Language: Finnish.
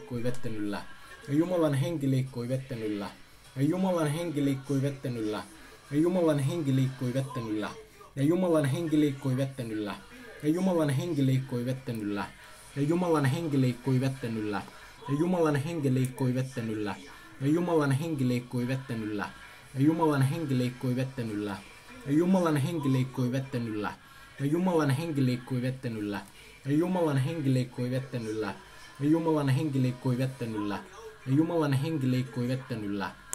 liikkui vetten yllä. Ja Jumalan henki liikkui vetten yllä. Ja Jumalan henki liikkui vetten yllä. Ja Jumalan henki liikkui vetten yllä. Ja Jumalan henki liikkui vetten yllä. Ja Jumalan henki liikkui vetten yllä. Ja Jumalan henki liikkui vetten yllä. Ja Jumalan henki liikkui vetten yllä. Ja Jumalan henki liikkui vetten yllä. Ja Jumalan henki liikkui vetten yllä. Ja Jumalan henki liikkui vetten yllä. Ja Jumalan henki liikkui vetten yllä. Ja Jumalan henki liikkui vetten yllä. Ja Jumalan henki liikkui vetten yllä. Ja Jumalan henki liikkui vetten yllä.